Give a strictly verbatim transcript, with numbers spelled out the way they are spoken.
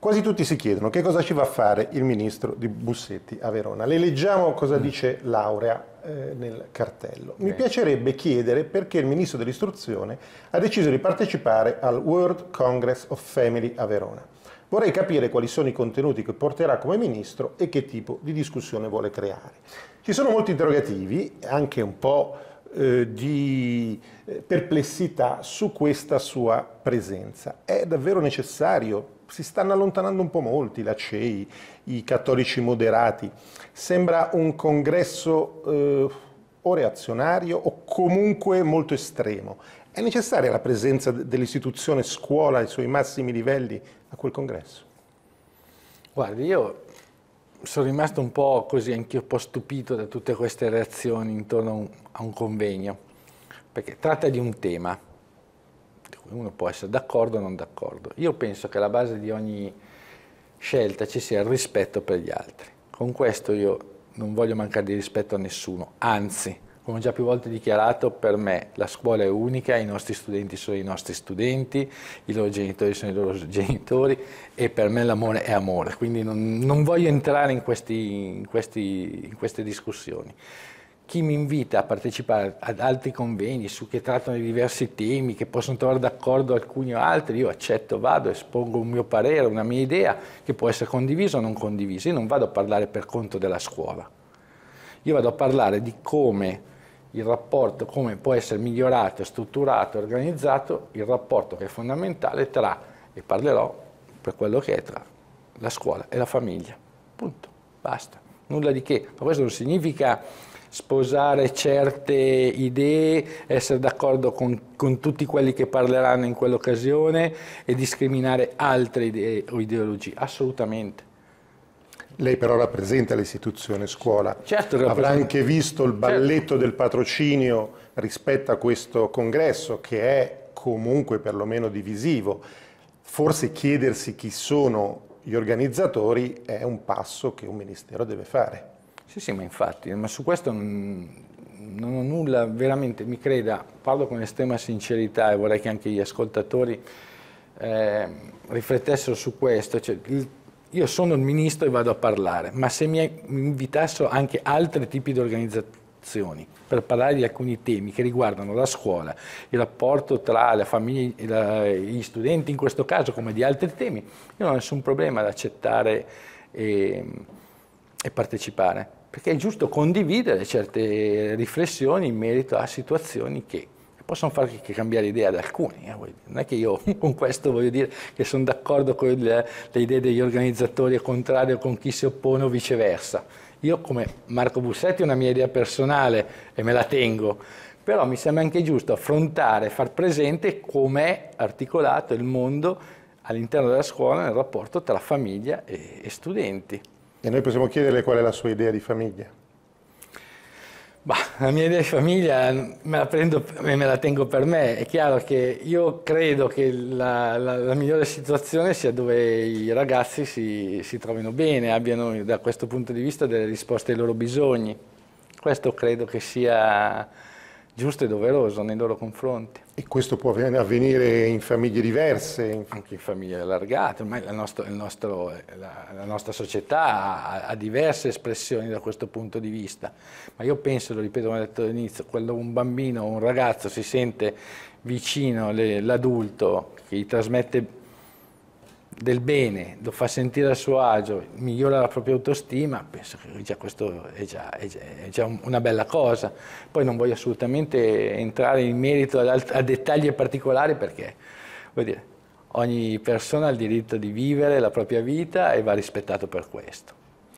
Quasi tutti si chiedono che cosa ci va a fare il ministro di Bussetti a Verona. Le leggiamo cosa dice Laurea eh, nel cartello. Mi piacerebbe chiedere perché il ministro dell'istruzione ha deciso di partecipare al World Congress of Family a Verona. Vorrei capire quali sono i contenuti che porterà come ministro e che tipo di discussione vuole creare. Ci sono molti interrogativi, anche un po' eh, di perplessità su questa sua presenza. È davvero necessario? Si stanno allontanando un po' molti, la C E I, i cattolici moderati. Sembra un congresso eh, o reazionario o comunque molto estremo. È necessaria la presenza dell'istituzione scuola ai suoi massimi livelli a quel congresso? Guardi, io sono rimasto un po' così, anch'io un po' stupito da tutte queste reazioni intorno a un, a un convegno, perché tratta di un tema. Uno può essere d'accordo o non d'accordo. Io penso che alla base di ogni scelta ci sia il rispetto per gli altri. Con questo io non voglio mancare di rispetto a nessuno, anzi, come ho già più volte dichiarato, per me la scuola è unica, i nostri studenti sono i nostri studenti, i loro genitori sono i loro genitori e per me l'amore è amore, quindi non, non voglio entrare in, questi, in, questi, in queste discussioni. Chi mi invita a partecipare ad altri convegni su che trattano di diversi temi, che possono trovare d'accordo alcuni o altri, io accetto, vado, espongo un mio parere, una mia idea, che può essere condivisa o non condivisa. Io non vado a parlare per conto della scuola. Io vado a parlare di come il rapporto, come può essere migliorato, strutturato, organizzato, il rapporto che è fondamentale tra, e parlerò per quello che è, tra la scuola e la famiglia. Punto. Basta. Nulla di che. Ma questo non significa sposare certe idee, essere d'accordo con, con tutti quelli che parleranno in quell'occasione e discriminare altre idee o ideologie. Assolutamente. Lei però rappresenta l'istituzione scuola. Certo, avrà anche visto il balletto certo. del patrocinio rispetto a questo congresso, che è comunque perlomeno divisivo. Forse chiedersi chi sono gli organizzatori è un passo che un ministero deve fare. Sì, sì, ma infatti, ma su questo non, non ho nulla, veramente, mi creda, parlo con estrema sincerità e vorrei che anche gli ascoltatori eh, riflettessero su questo. Cioè, il, io sono il ministro e vado a parlare, ma se mi invitassero anche altri tipi di organizzazioni per parlare di alcuni temi che riguardano la scuola, il rapporto tra la famiglia e la, gli studenti in questo caso, come di altri temi, io non ho nessun problema ad accettare e, e partecipare, perché è giusto condividere certe riflessioni in merito a situazioni che possono far che cambiare idea ad alcuni. Eh. Non è che io con questo voglio dire che sono d'accordo con le, le idee degli organizzatori e contrario con chi si oppone o viceversa. Io come Marco Bussetti ho una mia idea personale e me la tengo, però mi sembra anche giusto affrontare, far presente com'è articolato il mondo all'interno della scuola nel rapporto tra famiglia e, e studenti. E noi possiamo chiederle qual è la sua idea di famiglia? Bah, la mia idea di famiglia me la prendo e me la tengo per me. È chiaro che io credo che la, la, la migliore situazione sia dove i ragazzi si, si trovino bene, abbiano da questo punto di vista delle risposte ai loro bisogni. Questo credo che sia giusto e doveroso nei loro confronti. E questo può avvenire in famiglie diverse? Anche in famiglie allargate, ormai la nostra, il nostro, la, la nostra società ha, ha diverse espressioni da questo punto di vista, ma io penso, lo ripeto come ho detto all'inizio, quando un bambino o un ragazzo si sente vicino l'adulto che gli trasmette del bene, lo fa sentire a suo agio, migliora la propria autostima, penso che già questo è già, è già, è già una bella cosa. Poi non voglio assolutamente entrare in merito a, a dettagli particolari perché, vuol dire, ogni persona ha il diritto di vivere la propria vita e va rispettato per questo.